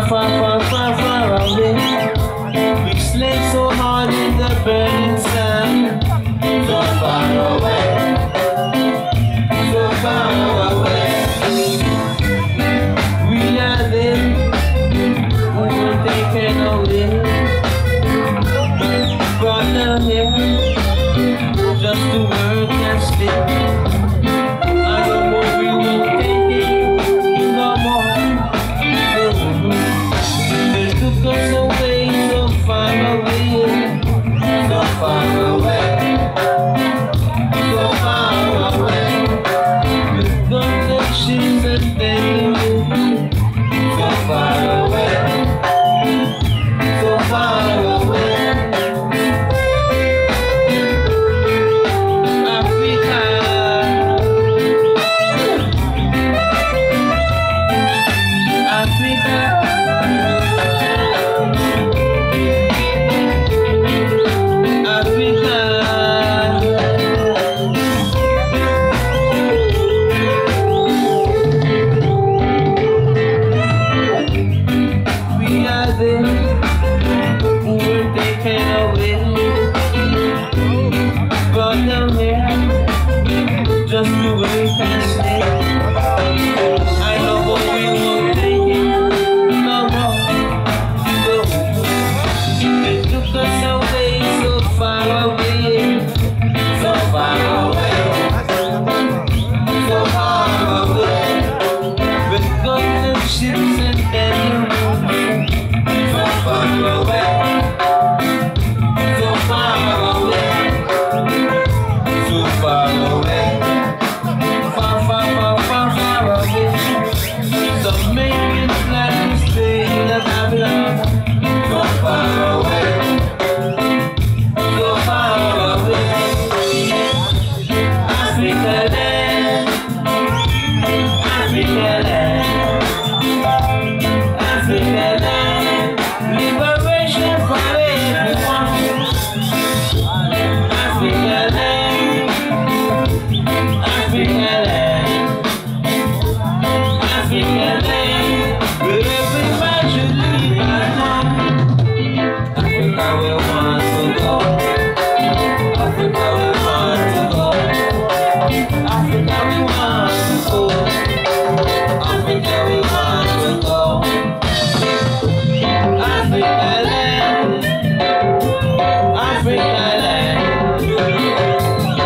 far away. We slept so hard in the burning sun. So far away, so far away. We are there, we were taken away. Brought them here, just to work and sleep. I don't know we won't take it no more. They took us away, so far away, so far away, so far away. With connections and then so far away, so far away. Just to wait and stay. I know what we won't take it no more. They took us away, so far away, so far away, so far away. With guns and ships and animals, so far away, so far away, so far away. So maybe it's like to stay that I belong. So far away, so far away. Africa land, Africa land, Africa land. Liberation for everyone. Africa land, Africa land, Africa land. Where everybody should live at home. Africa we want to go. Africa we want to go. Africa we want to go.